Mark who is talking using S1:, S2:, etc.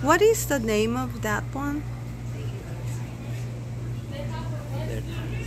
S1: What is the name of that one?
S2: There.